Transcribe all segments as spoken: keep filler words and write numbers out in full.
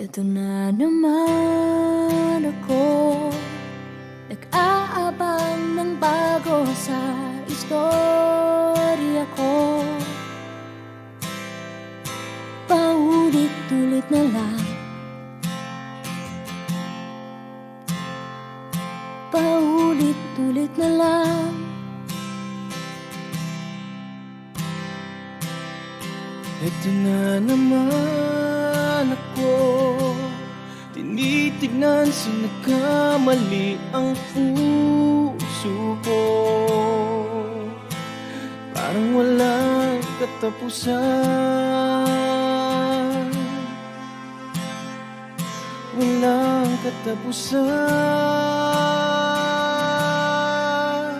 Ito na naman ako, nag-aabang ng bago sa istorya ko. Paulit-ulit na lang, paulit-ulit na lang. Ito na naman ako, tinitignan sa nagkamali ang puso ko. Parang walang katapusan, walang katapusan.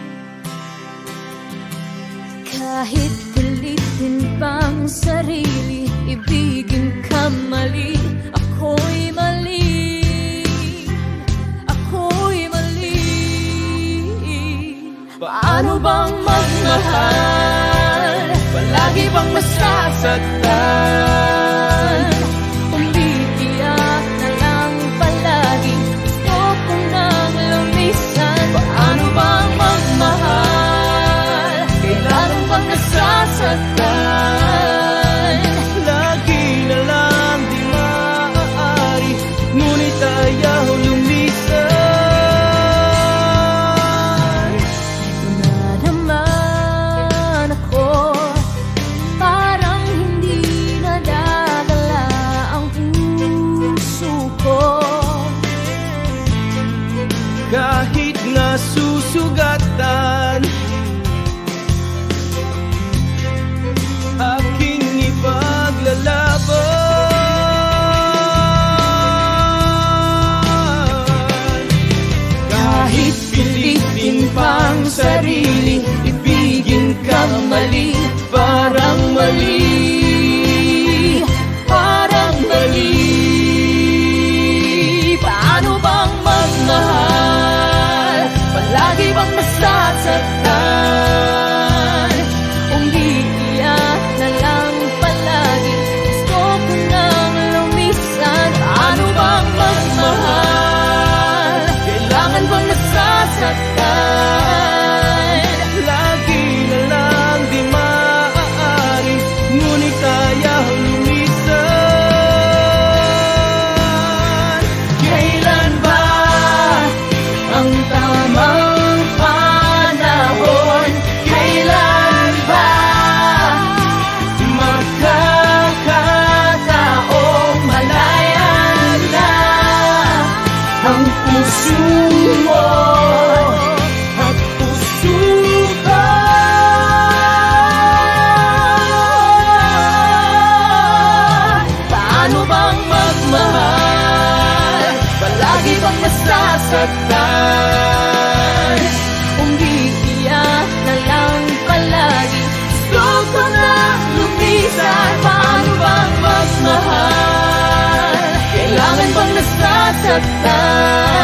Kahit pilitin pang sarili, ibigin ka mali, ako'y mali, ako'y mali. Paano bang magmahal, palagi bang masasaktan? Umiiyak na lang palagi, gusto ko nang lumisan. Paano bang magmahal, kailangan bang nasasaktan? Lagi na lang di maaari, ngunit ayaw lumisan. Ito na naman ako, parang hindi nadadala ang puso ko. Kahit nasusugatan, aking ipaglalaban. Kahit pilitin pang sarili, ibigin ka mali, parang mali, parang mali. Paano bang magmahal, palagi bang nasasaktan? Umiiyak na lang palagi, gusto ko nang lumisan. Paano bang magmahal, kailangan bang nasasaktan? Lagi na lang di maaari, ngunit ayaw lumisan. Kailan ba ang tamang panahon? Kailan ba Magkakataong malayan na ang puso mo at puso ko? Paano bang magmahal, palagi bang nasasaktan? Umiiyak na lang palagi, gusto ko nang lumisan. Paano bang magmahal, kailangan bang nasasaktan?